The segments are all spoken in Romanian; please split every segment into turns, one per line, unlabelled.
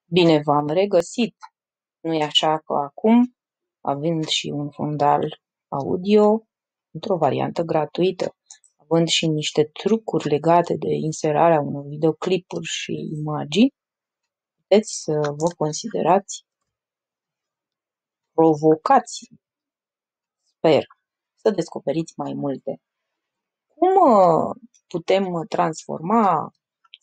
Bine v-am regăsit! Nu-i așa că acum, având și un fundal audio, într-o variantă gratuită, având și niște trucuri legate de inserarea unor videoclipuri și imagini, puteți să vă considerați provocați, sper, să descoperiți mai multe. Cum putem transforma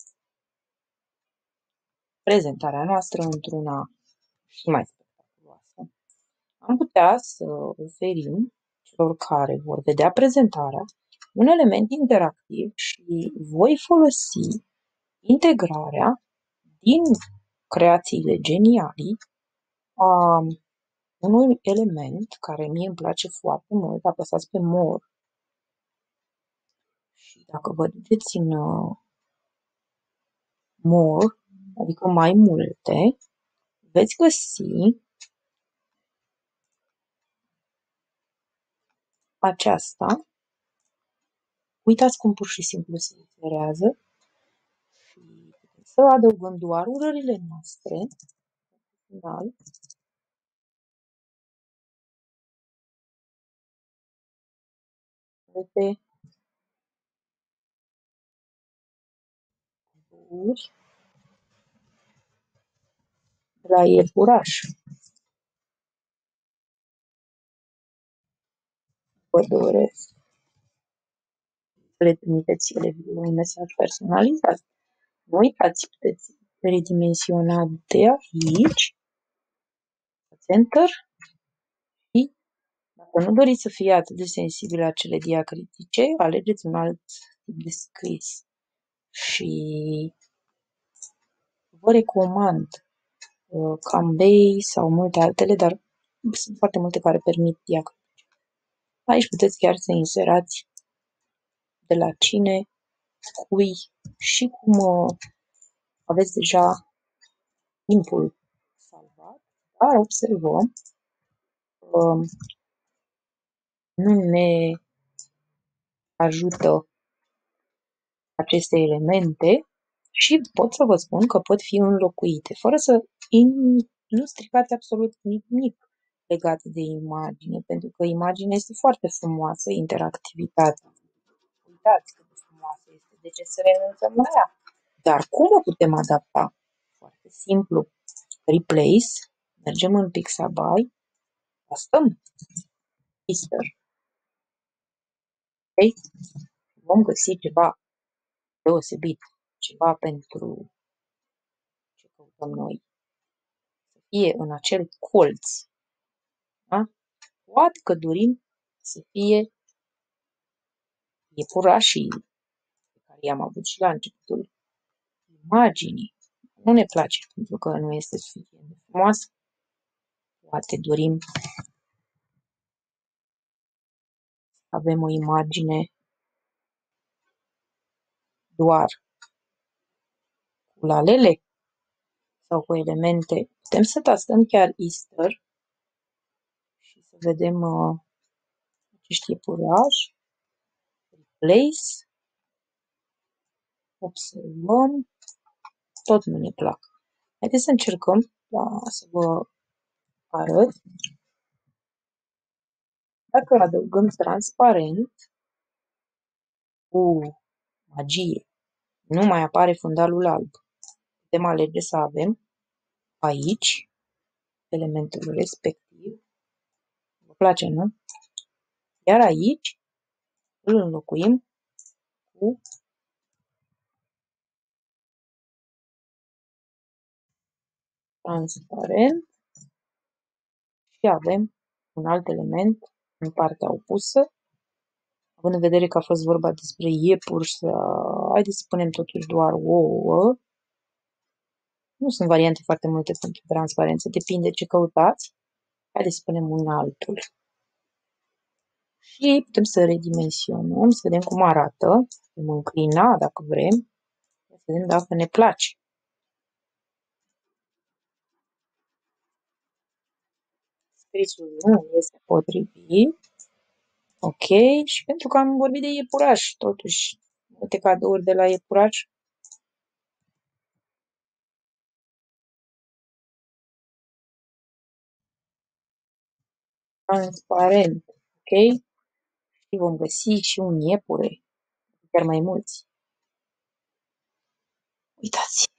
prezentarea noastră într-una și mai spectaculoasă? Am putea să oferim celor care vor vedea prezentarea un element interactiv și voi folosi integrarea din creațiile geniale a unui element care mie îmi place foarte mult. Apăsați pe More și dacă vă duceți în More, adică mai multe, veți găsi aceasta. Uitați cum pur și simplu se inserează și să adăugăm doar urările noastre final. Pe uri la iepuraș. Vă doresc să le trimiteți elevilor un mesaj personalizat. Nu uitați, puteți redimensiona de aici, Enter, și dacă nu doriți să fie atât de sensibil la cele diacritice, alegeți un alt tip de scris. Și vă recomand Cambay sau multe altele, dar sunt foarte multe care permit diacritice. Aici puteți chiar să inserați de la cine, cui și cum aveți deja timpul salvat, dar observăm că nu ne ajută aceste elemente și pot să vă spun că pot fi înlocuite, fără să nu stricați absolut nimic legat de imagine, pentru că imaginea este foarte frumoasă, interactivitatea. Uitați cât de frumoasă este, de ce să renunțăm la ea? Dar cum o putem adapta? Foarte simplu. Replace, mergem în Pixabay, custom, Easter. Okay? Vom găsi ceva deosebit, ceva pentru ce căutăm noi. Să fie în acel colț. Da? Poate că dorim să fie iepurașii pe care i-am avut și la începutul imaginii. Nu ne place pentru că nu este suficient de frumoasă. Poate dorim să avem o imagine doar cu lalele sau cu elemente. Putem să tastăm chiar Easter și să vedem acești iepurași. Replace. Observăm. Tot nu ne plac. Haideți să încercăm să vă arăt. Dacă adăugăm transparent, magie, nu mai apare fundalul alb. Putem alege să avem aici elementul respectiv. Vă place, nu? Iar aici îl înlocuim cu transparent și avem un alt element în partea opusă. Având în vedere că a fost vorba despre iepuri, haideți să spunem totuși doar ouă. Nu sunt variante foarte multe pentru transparență, depinde ce căutați. Haideți să spunem un altul. Și putem să redimensionăm, să vedem cum arată. Putem înclina dacă vrem, să vedem dacă ne place. Scrisul nu este potrivit. Ok, și pentru că am vorbit de iepuraș, totuși, multe cadouri de la iepuraș transparent, ok? Și vom găsi și un iepure, chiar mai mulți. Uitați!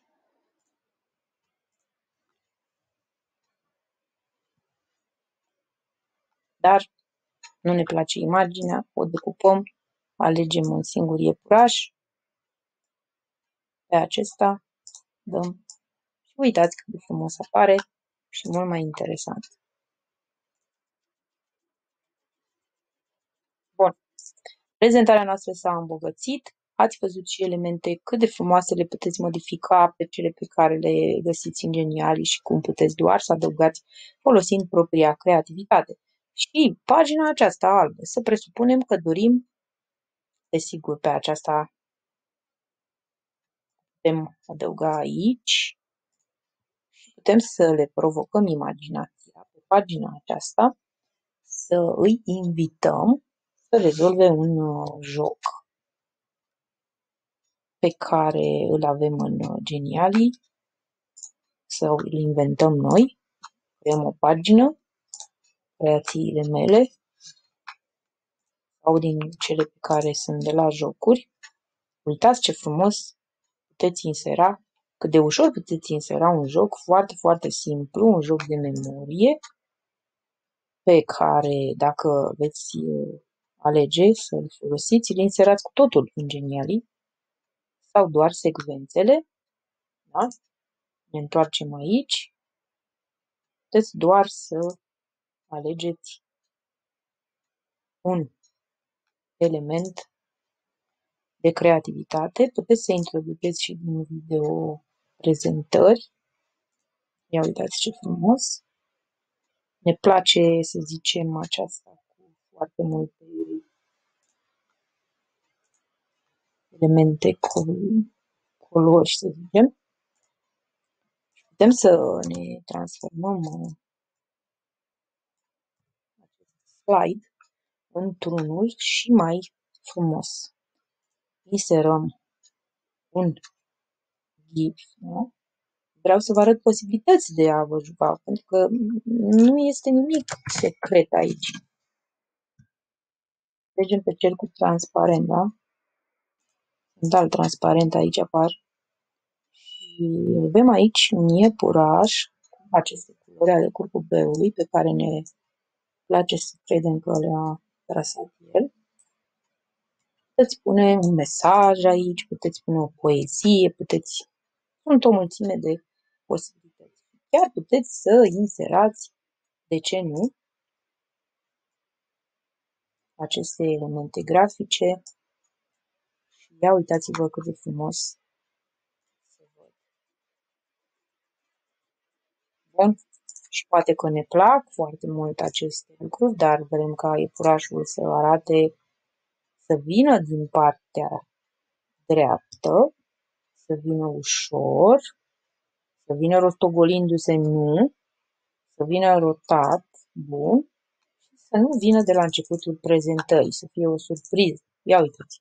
Dar nu ne place imaginea, o decupăm, alegem un singur iepuraș, pe acesta dăm și uitați cât de frumos apare și mult mai interesant. Bun. Prezentarea noastră s-a îmbogățit. Ați văzut și elemente cât de frumoase le puteți modifica pe cele pe care le găsiți în Geniali și cum puteți doar să adăugați folosind propria creativitate. Și pagina aceasta albă, să presupunem că dorim, desigur, pe aceasta putem adăuga aici și putem să le provocăm imaginația pe pagina aceasta, să îi invităm să rezolve un joc pe care îl avem în Geniali sau îl inventăm noi. Creăm o pagină, creațiile mele sau din cele pe care sunt de la jocuri. Uitați ce frumos puteți insera, cât de ușor puteți insera un joc foarte, foarte simplu, un joc de memorie pe care, dacă veți alege să-l folosiți, îl inserați cu totul în Geniali sau doar secvențele. Da? Ne întoarcem aici. Puteți doar să alegeți un element de creativitate. Puteți să introduceți și din video prezentări. Ia uitați ce frumos. Ne place, să zicem, aceasta cu foarte multe elemente colori, să zicem. Putem să ne transformăm acest slide într-unul și mai frumos. Inserăm un GIF, da? Vreau să vă arăt posibilități de a vă juca, pentru că nu este nimic secret aici. Mergem pe cercul transparent, da? Dal transparent aici apar. Și avem aici un iepuraș cu aceste culori ale curcubeului pe care ne place să credem că le-a trasat el. Puteți pune un mesaj aici, puteți pune o poezie, puteți... Sunt o mulțime de posibilități. Chiar puteți să inserați, de ce nu, aceste elemente grafice. Și ia uitați-vă cât de frumos se văd. Bun. Și poate că ne plac foarte mult aceste lucruri, dar vrem ca iepurașul să arate, să vină din partea dreaptă, să vină ușor, să vină rostogolindu-se, nu, să vină rotat, bun, și să nu vină de la începutul prezentării, să fie o surpriză. Ia uitați.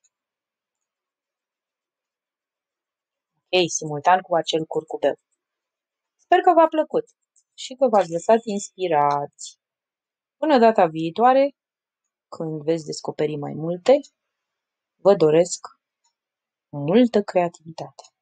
Ok, simultan cu acel curcubeu. Sper că v-a plăcut și că v-ați lăsat inspirați. Până data viitoare, când veți descoperi mai multe, vă doresc multă creativitate.